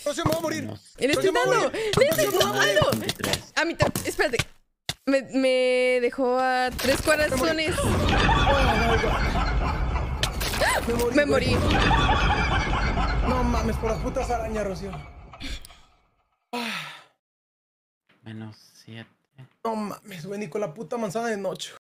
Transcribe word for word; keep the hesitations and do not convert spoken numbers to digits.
Rocío, me voy a morir. Le estoy dando. Le estoy dando. A mí también. Espérate. Me, me dejó a tres corazones. Me morí. Me morí. No mames, por las putas arañas, Rocío. Menos siete. No mames, güey, ni con la puta manzana de noche.